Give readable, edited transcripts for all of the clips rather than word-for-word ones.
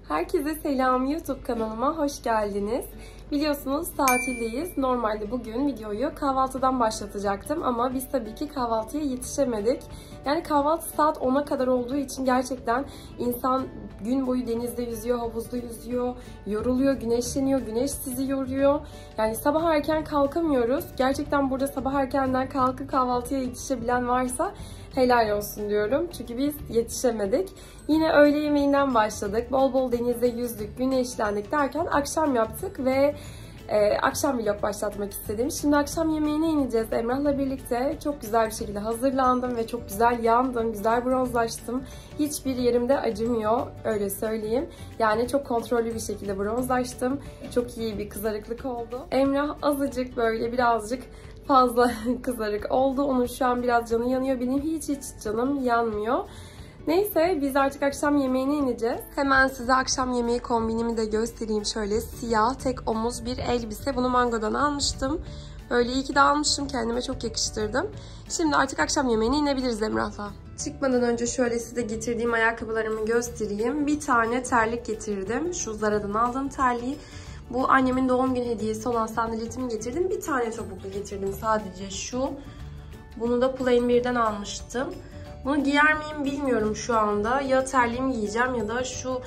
Herkese selam, YouTube kanalıma hoş geldiniz. Biliyorsunuz tatildeyiz. Normalde bugün videoyu kahvaltıdan başlatacaktım ama biz tabii ki kahvaltıya yetişemedik. Yani kahvaltı saat 10'a kadar olduğu için gerçekten insan gün boyu denizde yüzüyor, havuzda yüzüyor, yoruluyor, güneşleniyor, güneş sizi yoruyor. Yani sabah erken kalkamıyoruz. Gerçekten burada sabah erkenden kalkıp kahvaltıya yetişebilen varsa helal olsun diyorum. Çünkü biz yetişemedik. Yine öğle yemeğinden başladık. Bol bol denizde yüzdük, güneşlendik derken akşam yaptık ve akşam vlog başlatmak istedim. Şimdi akşam yemeğine ineceğiz Emrah'la birlikte. Çok güzel bir şekilde hazırlandım ve çok güzel yandım, güzel bronzlaştım. Hiçbir yerimde acımıyor, öyle söyleyeyim. Yani çok kontrollü bir şekilde bronzlaştım. Çok iyi bir kızarıklık oldu. Emrah azıcık böyle birazcık fazla kızarık oldu. Onun şu an biraz canı yanıyor. Benim hiç canım yanmıyor. Neyse biz artık akşam yemeğine ineceğiz. Hemen size akşam yemeği kombinimi de göstereyim. Şöyle siyah tek omuz bir elbise. Bunu Mango'dan almıştım. Böyle iyi ki de almışım. Kendime çok yakıştırdım. Şimdi artık akşam yemeğine inebiliriz Emrah'la. Çıkmadan önce şöyle size getirdiğim ayakkabılarımı göstereyim. Bir tane terlik getirdim. Şu Zara'dan aldığım terliği. Bu annemin doğum günü hediyesi olan sandaletimi getirdim. Bir tane topuklu getirdim sadece şu. Bunu da Plain 1'den almıştım. Bunu giyer miyim bilmiyorum şu anda. Ya terliğimi giyeceğim ya da şu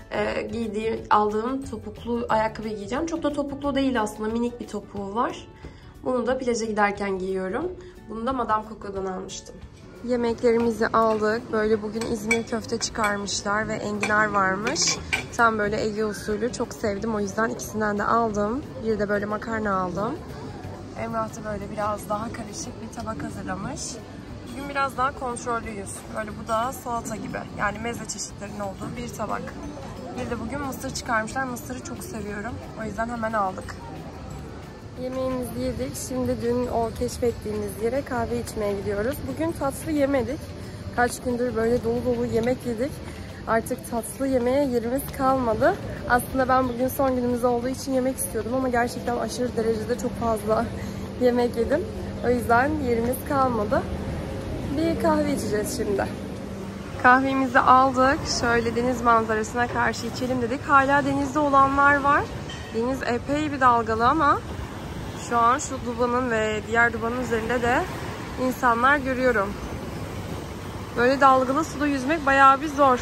aldığım topuklu ayakkabıyı giyeceğim. Çok da topuklu değil aslında. Minik bir topuğu var. Bunu da plaja giderken giyiyorum. Bunu da Madame Coco'dan almıştım. Yemeklerimizi aldık. Böyle bugün İzmir köfte çıkarmışlar ve enginar varmış. Tam böyle Ege usulü. Çok sevdim. O yüzden ikisinden de aldım. Bir de böyle makarna aldım. Emrah da böyle biraz daha karışık bir tabak hazırlamış. Bugün biraz daha kontrollüyüz. Böyle bu da salata gibi. Yani meze çeşitlerinin olduğu bir tabak. Bir de bugün mısır çıkarmışlar. Mısırı çok seviyorum. O yüzden hemen aldık. Yemeğimizi yedik. Şimdi dün o keşfettiğimiz yere kahve içmeye gidiyoruz. Bugün tatlı yemedik. Kaç gündür böyle dolu dolu yemek yedik. Artık tatlı yemeğe yerimiz kalmadı. Aslında ben bugün son günümüz olduğu için yemek istiyordum ama gerçekten aşırı derecede çok fazla yemek yedim. O yüzden yerimiz kalmadı. Bir kahve içeceğiz şimdi. Kahvemizi aldık. Şöyle deniz manzarasına karşı içelim dedik. Hala denizde olanlar var. Deniz epey bir dalgalı ama şu an şu dubanın ve diğer dubanın üzerinde de insanlar görüyorum. Böyle dalgalı suda yüzmek bayağı bir zor.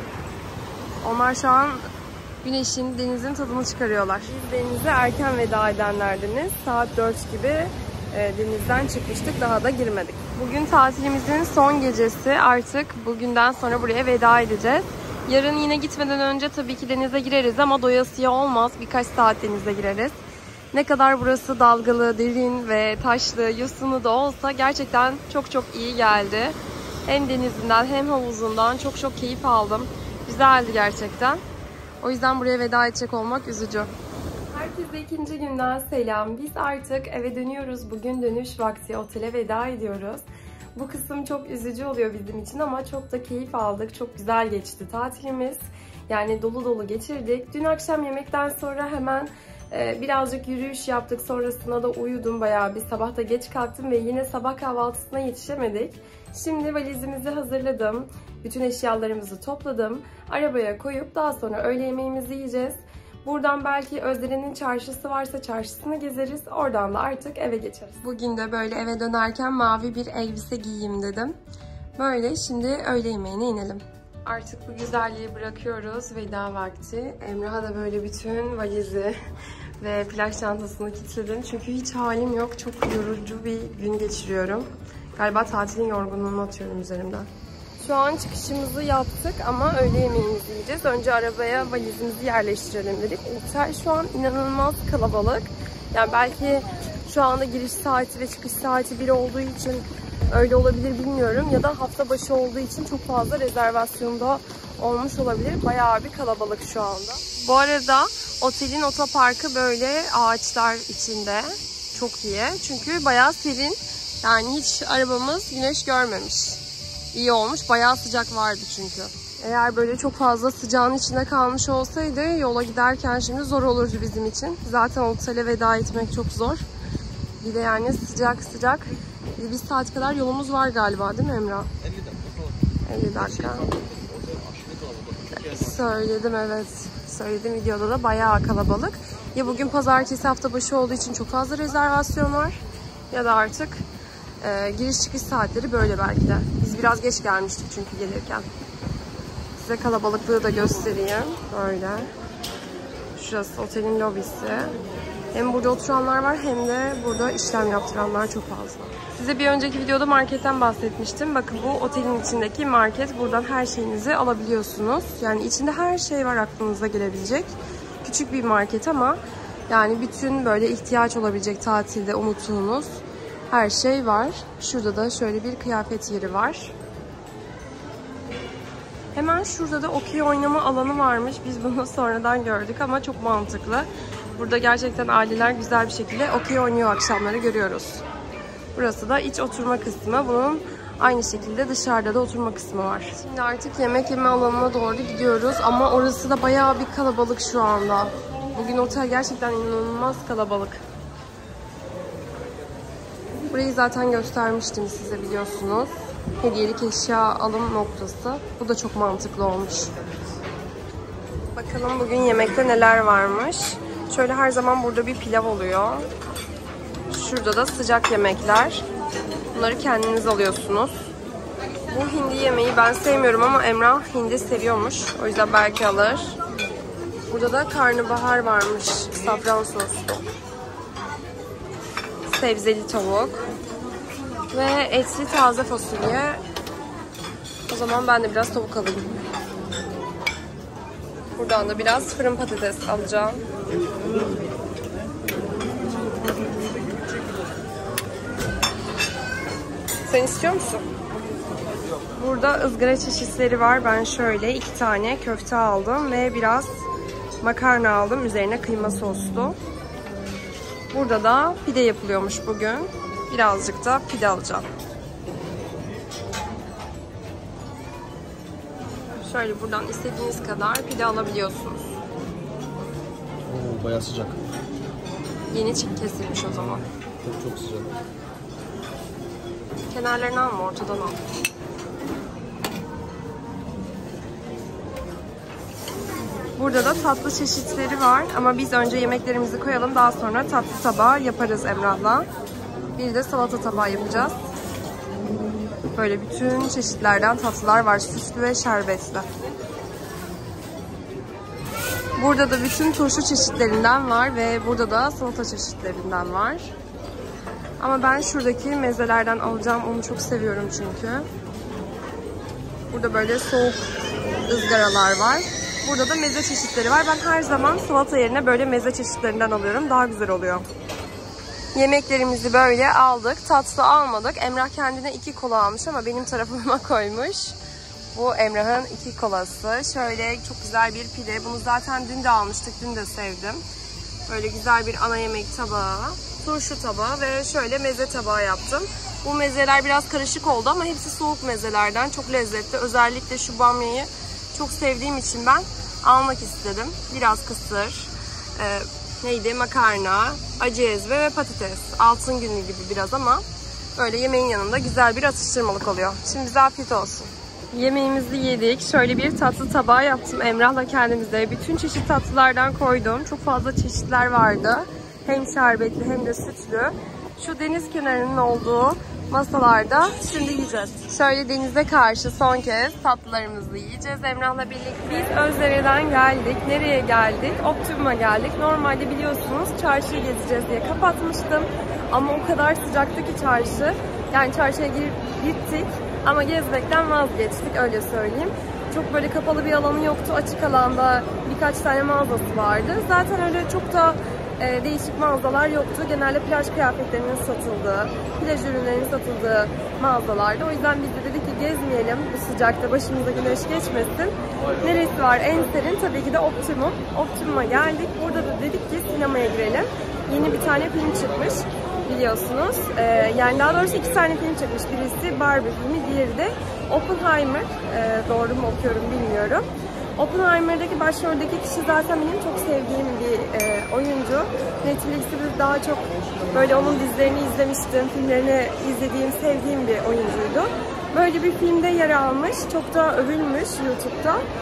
Onlar şu an güneşin, denizin tadını çıkarıyorlar. Biz denize erken veda edenlerdiniz. Saat 4 gibi denizden çıkmıştık. Daha da girmedik. Bugün tatilimizin son gecesi. Artık bugünden sonra buraya veda edeceğiz. Yarın yine gitmeden önce tabii ki denize gireriz ama doyasıya olmaz. Birkaç saat denize gireriz. Ne kadar burası dalgalı, derin ve taşlı, yosunlu da olsa gerçekten çok iyi geldi. Hem denizinden hem havuzundan çok keyif aldım. Güzeldi gerçekten. O yüzden buraya veda edecek olmak üzücü. Herkese ikinci günden selam. Biz artık eve dönüyoruz. Bugün dönüş vakti, otele veda ediyoruz. Bu kısım çok üzücü oluyor bizim için ama çok da keyif aldık. Çok güzel geçti tatilimiz. Yani dolu geçirdik. Dün akşam yemekten sonra hemen birazcık yürüyüş yaptık. Sonrasında da uyudum bayağı bir. Sabah da geç kalktım ve yine sabah kahvaltısına yetişemedik. Şimdi valizimizi hazırladım. Bütün eşyalarımızı topladım. Arabaya koyup daha sonra öğle yemeğimizi yiyeceğiz. Buradan belki Özdere'nin çarşısı varsa çarşısını gezeriz. Oradan da artık eve geçeriz. Bugün de böyle eve dönerken mavi bir elbise giyeyim dedim. Böyle şimdi öğle yemeğine inelim. Artık bu güzelliği bırakıyoruz. Veda vakti. Emrah'a da böyle bütün valizi ve plaj çantasını kilitledim. Çünkü hiç halim yok. Çok yorucu bir gün geçiriyorum. Galiba tatilin yorgunluğunu atıyorum üzerimden. Şu an çıkışımızı yaptık ama öğle yemeğimizi yiyeceğiz. Önce arabaya valizimizi yerleştirelim dedik. Otel şu an inanılmaz kalabalık. Yani belki şu anda giriş saati ve çıkış saati 1 olduğu için öyle olabilir bilmiyorum. Ya da hafta başı olduğu için çok fazla rezervasyonda olmuş olabilir. Bayağı bir kalabalık şu anda. Bu arada otelin otoparkı böyle ağaçlar içinde. Çok iyi. Çünkü bayağı serin. Yani hiç arabamız güneş görmemiş. İyi olmuş. Bayağı sıcak vardı çünkü. Eğer böyle çok fazla sıcağın içinde kalmış olsaydı yola giderken şimdi zor olurdu bizim için. Zaten otele veda etmek çok zor. Bir de yani sıcak. Bir saat kadar yolumuz var galiba değil mi Emrah? 50 dakika. 50 dakika. Söyledim, evet. Söyledim videoda da bayağı kalabalık. Ya bugün pazartesi hafta başı olduğu için çok fazla rezervasyon var. Ya da artık giriş çıkış saatleri böyle belki de. Biz biraz geç gelmiştik çünkü gelirken. Size kalabalıklığı da göstereyim. Böyle. Şurası otelin lobisi. Hem burada oturanlar var hem de burada işlem yaptıranlar çok fazla. Size bir önceki videoda marketten bahsetmiştim. Bakın bu otelin içindeki market. Buradan her şeyinizi alabiliyorsunuz. Yani içinde her şey var aklınıza gelebilecek. Küçük bir market ama yani bütün böyle ihtiyaç olabilecek tatilde unuttuğunuz her şey var. Şurada da şöyle bir kıyafet yeri var. Hemen şurada da okey oynama alanı varmış. Biz bunu sonradan gördük ama çok mantıklı. Burada gerçekten aileler güzel bir şekilde okey oynuyor akşamları görüyoruz. Burası da iç oturma kısmı. Bunun aynı şekilde dışarıda da oturma kısmı var. Şimdi artık yemek yeme alanına doğru gidiyoruz ama orası da bayağı bir kalabalık şu anda. Bugün otel gerçekten inanılmaz kalabalık. Burayı zaten göstermiştim size biliyorsunuz. Hediyelik eşya alım noktası. Bu da çok mantıklı olmuş. Bakalım bugün yemekte neler varmış. Şöyle her zaman burada bir pilav oluyor. Şurada da sıcak yemekler. Bunları kendiniz alıyorsunuz. Bu hindi yemeği ben sevmiyorum ama Emrah hindi seviyormuş. O yüzden belki alır. Burada da karnabahar varmış. Safran soslu. Sebzeli tavuk. Ve etli taze fasulye. O zaman ben de biraz tavuk alayım. Buradan da biraz fırın patates alacağım. Sen istiyor musun? Burada ızgara çeşitleri var. Ben şöyle 2 tane köfte aldım ve biraz makarna aldım. Üzerine kıyma soslu. Burada da pide yapılıyormuş bugün. Birazcık da pide alacağım. Şöyle buradan istediğiniz kadar pide alabiliyorsunuz. Oo, bayağı sıcak. Yeni kesilmiş o zaman. Çok sıcak. Kenarlarını alma, ortadan al. Burada da tatlı çeşitleri var ama biz önce yemeklerimizi koyalım, daha sonra tatlı tabağı yaparız Emrah'la. Bir de salata tabağı yapacağız. Böyle bütün çeşitlerden tatlılar var, süslü ve şerbetli. Burada da bütün turşu çeşitlerinden var ve burada da salata çeşitlerinden var. Ama ben şuradaki mezelerden alacağım, onu çok seviyorum çünkü. Burada böyle soğuk ızgaralar var. Burada da meze çeşitleri var. Ben her zaman salata yerine böyle meze çeşitlerinden alıyorum. Daha güzel oluyor. Yemeklerimizi böyle aldık. Tatlı almadık. Emrah kendine 2 kola almış ama benim tarafıma koymuş. Bu Emrah'ın 2 kolası. Şöyle çok güzel bir pide. Bunu zaten dün de almıştık. Dün de sevdim. Böyle güzel bir ana yemek tabağı, turşu tabağı ve şöyle meze tabağı yaptım. Bu mezeler biraz karışık oldu ama hepsi soğuk mezelerden. Çok lezzetli. Özellikle şu bamyayı çok sevdiğim için ben almak istedim. Biraz kısır, makarna, acı ezme ve patates. Altın günü gibi biraz ama böyle yemeğin yanında güzel bir atıştırmalık oluyor. Şimdi bize afiyet olsun. Yemeğimizi yedik. Şöyle bir tatlı tabağı yaptım Emrah'la kendimize. Bütün çeşit tatlılardan koydum. Çok fazla çeşitler vardı. Hem şerbetli hem de sütlü. Şu deniz kenarının olduğu masalarda şimdi yiyeceğiz. Şöyle denize karşı son kez tatlılarımızı yiyeceğiz Emrah'la birlikte. Biz Özdere'den geldik. Nereye geldik? Optimum'a geldik. Normalde biliyorsunuz çarşıyı gezeceğiz diye kapatmıştım. Ama o kadar sıcaktı ki çarşı. Yani çarşıya gittik ama gezmekten vazgeçtik, öyle söyleyeyim. Çok böyle kapalı bir alanı yoktu. Açık alanda birkaç tane mağazası vardı. Zaten öyle çok da değişik mağazalar yoktu. Genelde plaj kıyafetlerinin satıldığı, plaj ürünlerinin satıldığı mağazalardı. O yüzden biz de dedik ki gezmeyelim bu sıcakta, başımıza güneş geçmesin. Neresi var en serin? Tabii ki de Optimum. Optimum'a geldik. Burada da dedik ki sinemaya girelim. Yeni bir tane film çıkmış biliyorsunuz. Yani daha doğrusu 2 tane film çıkmış. Birisi Barbie filmi, diğeri de Oppenheimer. Doğru mu okuyorum bilmiyorum. Oppenheimer'daki başroldeki kişi zaten benim çok sevdiğim bir oyuncu. Netflix'te daha çok böyle onun dizilerini izlemiştim, filmlerini izlediğim, sevdiğim bir oyuncuydu. Böyle bir filmde yer almış, çok da övülmüş YouTube'da.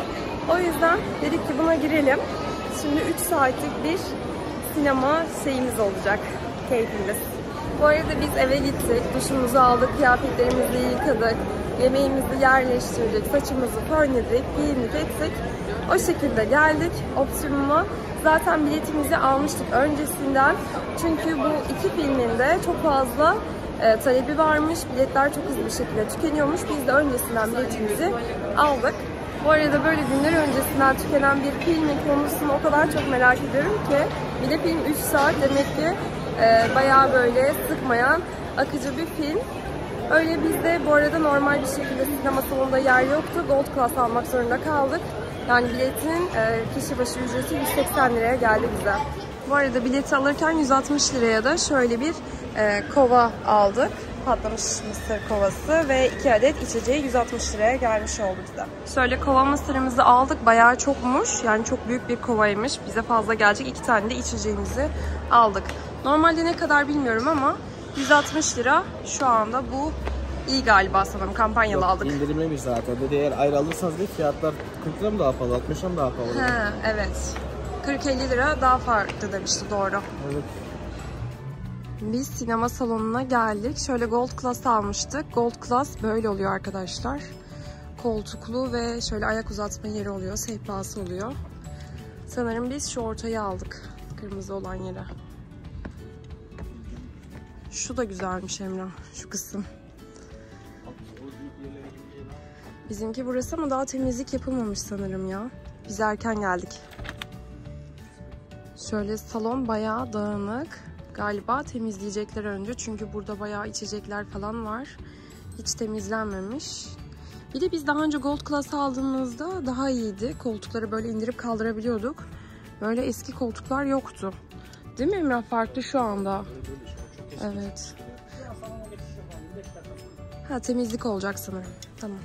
O yüzden dedik ki buna girelim. Şimdi 3 saatlik bir sinema şeyimiz olacak. Keyfimiz. Bu arada biz eve gittik. Duşumuzu aldık, kıyafetlerimizi yıkadık. Yemeğimizi yerleştirdik, saçımızı fönledik, giyindik ettik. O şekilde geldik Optimum'a. Zaten biletimizi almıştık öncesinden. Çünkü bu iki filmin de çok fazla talebi varmış. Biletler çok hızlı bir şekilde tükeniyormuş. Biz de öncesinden biletimizi aldık. Bu arada böyle günler öncesinden tükenen bir filmin konusunu o kadar çok merak ediyorum ki. Bir de film 3 saat demek ki bayağı böyle sıkmayan, akıcı bir film. Öyle biz de bu arada normal bir şekilde sinema salonunda yer yoktu. Gold Class almak zorunda kaldık. Yani biletin kişi başı ücreti 180 liraya geldi bize. Bu arada bileti alırken 160 liraya da şöyle bir kova aldık. Patlamış mısır kovası ve 2 adet içeceği 160 liraya gelmiş oldu bize. Şöyle kova mısırımızı aldık. Bayağı çokmuş. Yani çok büyük bir kovaymış. Bize fazla gelecek. 2 tane de içeceğimizi aldık. Normalde ne kadar bilmiyorum ama 160 lira şu anda bu iyi galiba sanırım. Kampanyalı aldık. İndirimliymiş zaten. Dedi eğer ayrı alırsanız değil fiyatlar 40 lira mı daha pahalı, 60 lira mı daha pahalı? He, evet. 40-50 lira daha farklı demişti, doğru. Evet. Biz sinema salonuna geldik. Şöyle Gold Class almıştık. Gold Class böyle oluyor arkadaşlar. Koltuklu ve şöyle ayak uzatma yeri oluyor. Sehpası oluyor. Sanırım biz şu ortayı aldık. Kırmızı olan yere. Şu da güzelmiş Emrah. Şu kısım. Bizimki burası ama daha temizlik yapılmamış sanırım ya. Biz erken geldik. Şöyle salon bayağı dağınık. Galiba temizleyecekler önce. Çünkü burada bayağı içecekler falan var. Hiç temizlenmemiş. Bir de biz daha önce Gold Class aldığımızda daha iyiydi. Koltukları böyle indirip kaldırabiliyorduk. Böyle eski koltuklar yoktu. Değil mi Emrah? Farklı şu anda. Evet. Ha, temizlik olacak sanırım. Tamam.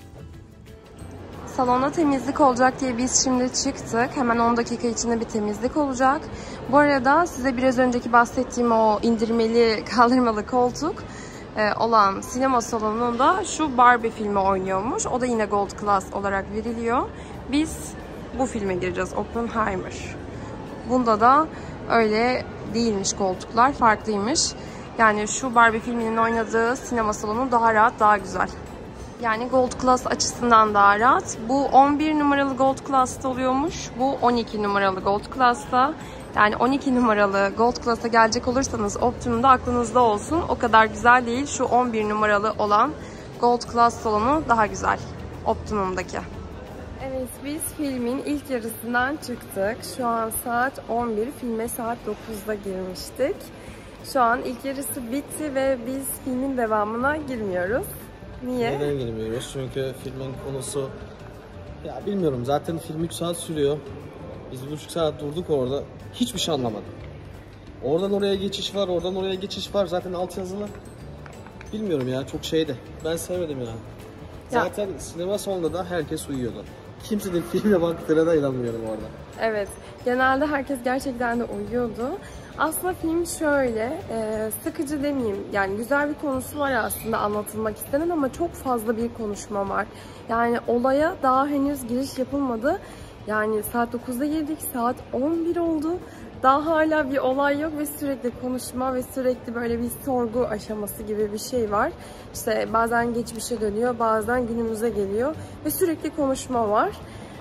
Salonda temizlik olacak diye biz şimdi çıktık. Hemen 10 dakika içinde bir temizlik olacak. Bu arada size biraz önceki bahsettiğim o indirmeli kaldırmalı koltuk olan sinema salonunda şu Barbie filmi oynuyormuş. O da yine Gold Class olarak veriliyor. Biz bu filme gireceğiz. Oppenheimer. Bunda da öyle değilmiş koltuklar. Farklıymış. Yani şu Barbie filminin oynadığı sinema salonu daha rahat, daha güzel. Yani Gold Class açısından daha rahat. Bu 11 numaralı Gold Class'ta oluyormuş. Bu 12 numaralı Gold Class'ta. Yani 12 numaralı Gold Class'a gelecek olursanız Optimum'da aklınızda olsun. O kadar güzel değil. Şu 11 numaralı olan Gold Class salonu daha güzel. Optimum'daki. Evet, biz filmin ilk yarısından çıktık. Şu an saat 11. Filme saat 9'da girmiştik. Şu an ilk yarısı bitti ve biz filmin devamına girmiyoruz. Niye? Neden girmiyoruz? Çünkü filmin konusu... Ya bilmiyorum, zaten film 3 saat sürüyor. Biz 1,5 saat durduk orada. Hiçbir şey anlamadım. Oradan oraya geçiş var, oradan oraya geçiş var. Zaten altyazılı. Bilmiyorum ya, çok şeydi. Ben sevmedim ya. Zaten sinema salonunda da herkes uyuyordu. Kimsenin filme baktığına da inanmıyorum orada. Evet, genelde herkes gerçekten de uyuyordu. Aslında film şöyle, sıkıcı demeyeyim, yani güzel bir konusu var aslında anlatılmak istenen ama çok fazla bir konuşma var. Yani olaya daha henüz giriş yapılmadı. Yani saat 9'da girdik, saat 11 oldu. Daha hala bir olay yok ve sürekli konuşma ve sürekli böyle bir sorgu aşaması gibi bir şey var. İşte bazen geçmişe dönüyor, bazen günümüze geliyor ve sürekli konuşma var.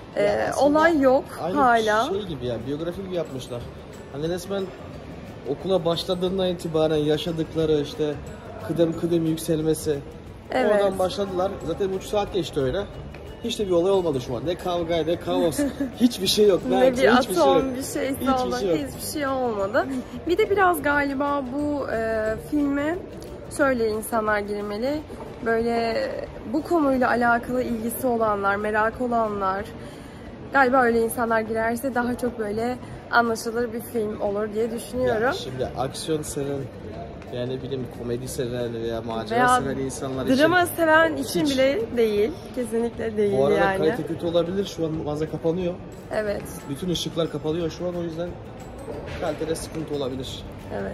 Olay yok hala. Aynı şey gibi ya, biyografi gibi yapmışlar. Hani resmen okula başladığından itibaren yaşadıkları işte kıdem yükselmesi. Evet. Oradan başladılar. Zaten 3 saat geçti öyle. Hiç de bir olay olmadı şu an. Ne kavga, ne kaos. Hiçbir şey yok. Ne bir hiçbir atom, şey bir şeysi olmadı. Hiçbir şey olmadı. Bir de biraz galiba bu filme şöyle insanlar girmeli. Böyle bu konuyla alakalı ilgisi olanlar, merak olanlar. Galiba öyle insanlar girerse daha çok böyle anlaşılır bir film olur diye düşünüyorum. Ya şimdi aksiyon seven, yani bilim komedi seven veya macera seven insanlar için... Drama seven için bile değil. Kesinlikle değil yani. Bu arada kalite kötü olabilir. Şu an mağaza kapanıyor. Evet. Bütün ışıklar kapanıyor şu an, o yüzden kalitede sıkıntı olabilir. Evet.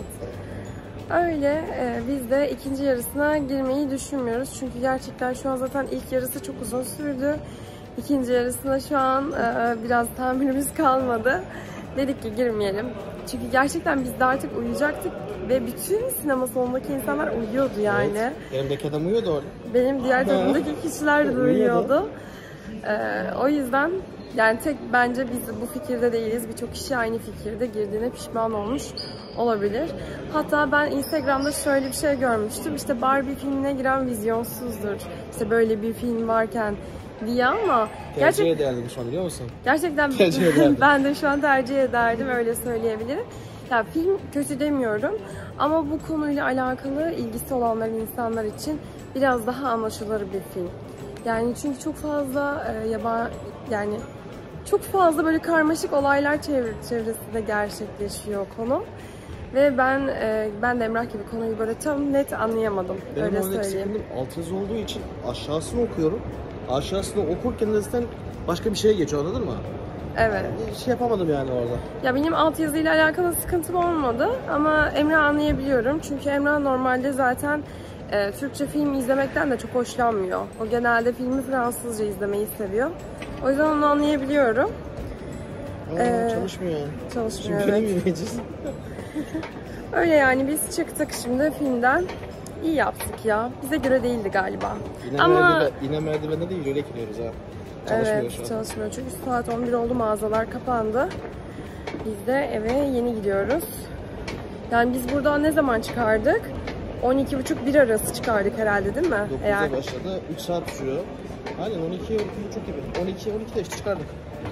Öyle. Biz de ikinci yarısına girmeyi düşünmüyoruz. Çünkü gerçekten şu an zaten ilk yarısı çok uzun sürdü. İkinci yarısına şu an biraz tahammülümüz kalmadı. Dedik ki girmeyelim. Çünkü gerçekten biz de artık uyuyacaktık ve bütün sinema salonundaki insanlar uyuyordu yani. Evet. Yanımdaki adam uyuyordu orada. Benim diğer tarafımdaki kişiler de uyuyordu. O yüzden yani tek bence biz bu fikirde değiliz. Birçok kişi aynı fikirde, girdiğine pişman olmuş olabilir. Hatta ben Instagram'da şöyle bir şey görmüştüm. İşte Barbie filmine giren vizyonsuzdur. İşte böyle bir film varken diye ama tercih ederdim şu an, biliyor musun? Gerçekten ben de şu an tercih ederdim, öyle söyleyebilirim. Ya film kötü demiyorum ama bu konuyla alakalı ilgisi olanların, insanlar için biraz daha anlaşılır bir film. Yani çünkü çok fazla yani çok fazla böyle karmaşık olaylar çevresinde gerçekleşiyor konu. Ve ben de Emrah gibi konuyu böyle tam net anlayamadım. Benim öyle oradaki söyleyeyim. altyazı olduğu için aşağısını okuyorum. Aşağısını okurken zaten başka bir şeye geçiyor, anladın mı? Evet. Şey yapamadım yani orada. Ya benim altyazıyla alakalı sıkıntım olmadı ama Emrah anlayabiliyorum. Çünkü Emrah normalde zaten Türkçe film izlemekten de çok hoşlanmıyor. O genelde filmi Fransızca izlemeyi seviyor. O yüzden onu anlayabiliyorum. Çalışmıyor yani. Çalışmıyor, Şimdi evet. Öyle yani biz çıktık şimdi filmden. İyi yaptık ya. Bize göre değildi galiba. Yine merdivende de yürüyerek iniyoruz ha. Çalışmıyor evet, şu an. Çalışmıyor. Çünkü saat 11 oldu, mağazalar kapandı. Biz de eve yeni gidiyoruz. Yani biz buradan ne zaman çıkardık? 12.30-1 arası çıkardık herhalde, değil mi? 9'da başladı. 3 saat sürüyor. Aynen 12-12.30 gibi. 12-12'de işte çıkardık.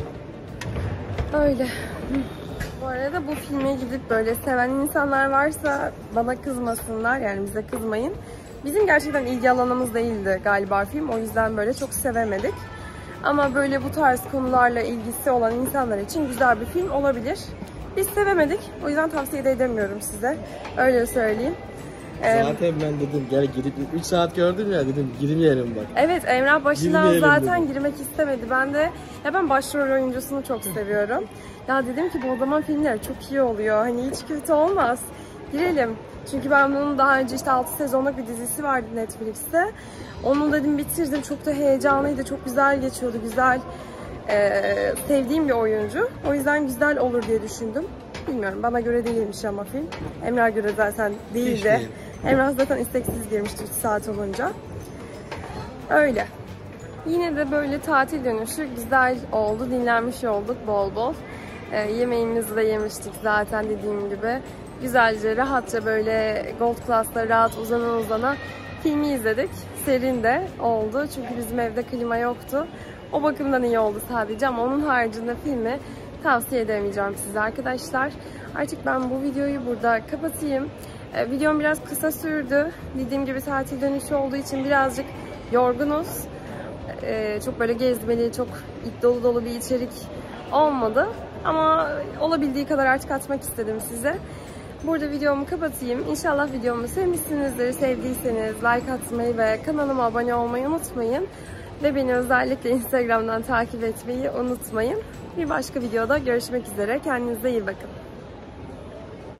Öyle. Bu arada bu filme gidip böyle seven insanlar varsa bana kızmasınlar, yani bize kızmayın. Bizim gerçekten ilgi alanımız değildi galiba film, o yüzden böyle çok sevemedik. Ama böyle bu tarz konularla ilgisi olan insanlar için güzel bir film olabilir. Biz sevemedik, o yüzden tavsiye de edemiyorum size. Öyle söyleyeyim. Zaten ben dedim gel gidip 3 saat gördüm ya, dedim girmeyelim bak. Evet, Emrah başından zaten dedim. girmek istemedi. Ben başrol oyuncusunu çok seviyorum. Ya dedim ki bu zaman filmler çok iyi oluyor. Hani hiç kötü olmaz. Girelim. Çünkü ben bunun daha önce işte 6 sezonluk bir dizisi vardı Netflix'te. Onu dedim bitirdim. Çok da heyecanlıydı. Çok güzel geçiyordu. Güzel. Sevdiğim bir oyuncu. O yüzden güzel olur diye düşündüm. Bilmiyorum, bana göre değilmiş ama film. Emrah'a göre zaten değildi. Emrah zaten isteksiz girmişti 3 saat olunca. Öyle. Yine de böyle tatil dönüşü güzel oldu. Dinlenmiş olduk bol bol. Yemeğimizi de yemiştik zaten dediğim gibi. Güzelce, rahatça böyle Gold Class'ta rahat uzana filmi izledik. Serin de oldu. Çünkü bizim evde klima yoktu. O bakımdan iyi oldu sadece ama onun haricinde filmi tavsiye edemeyeceğim size arkadaşlar. Artık ben bu videoyu burada kapatayım. Videom biraz kısa sürdü. Dediğim gibi tatil dönüşü olduğu için birazcık yorgunuz. Çok böyle gezmeli, çok dolu dolu bir içerik olmadı. Ama olabildiği kadar artık atmak istedim size. Burada videomu kapatayım. İnşallah videomu sevmişsinizdir. Sevdiyseniz like atmayı ve kanalıma abone olmayı unutmayın. Ve beni özellikle Instagram'dan takip etmeyi unutmayın. Bir başka videoda görüşmek üzere. Kendinize iyi bakın.